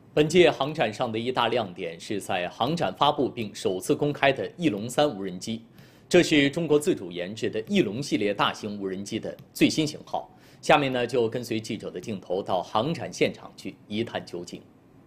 本届航展上的一大亮点是在航展发布并首次公开的翼龙3无人机，这是中国自主研制的翼龙系列大型无人机的最新型号。下面呢，就跟随记者的镜头到航展现场去一探究竟。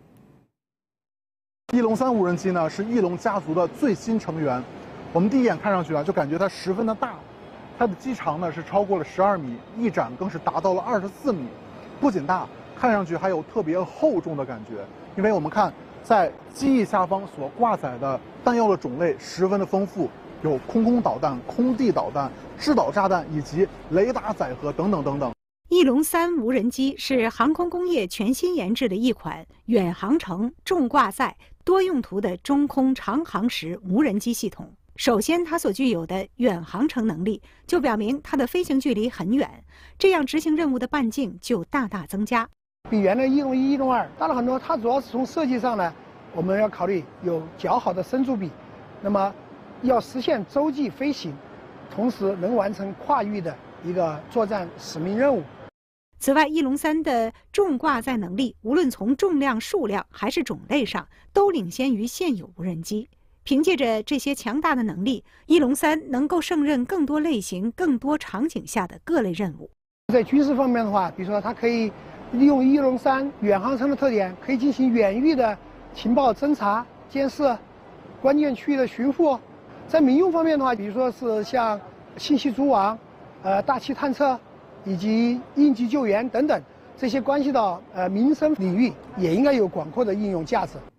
翼龙3无人机呢是翼龙家族的最新成员，我们第一眼看上去啊，就感觉它十分的大，它的机长呢是超过了12米，翼展更是达到了24米，不仅大，看上去还有特别厚重的感觉。因为我们看在机翼下方所挂载的弹药的种类十分的丰富，有空空导弹、空地导弹、制导炸弹以及雷达载荷等等等等。 翼龙3无人机是航空工业全新研制的一款远航程、重挂载、多用途的中空长航时无人机系统。首先，它所具有的远航程能力就表明它的飞行距离很远，这样执行任务的半径就大大增加。 比原来翼龙1、翼龙2大了很多。它主要是从设计上呢，我们要考虑有较好的伸缩比，那么要实现洲际飞行，同时能完成跨域的一个作战使命任务。 此外，翼龙3的重挂载能力，无论从重量、数量还是种类上，都领先于现有无人机。凭借着这些强大的能力，翼龙3能够胜任更多类型、更多场景下的各类任务。 在军事方面的话，比如说它可以利用翼龙3远航程的特点，可以进行远域的情报侦察、监视、关键区域的巡护。在民用方面的话，比如说是像信息组网、大气探测以及应急救援等等，这些关系到民生领域，也应该有广阔的应用价值。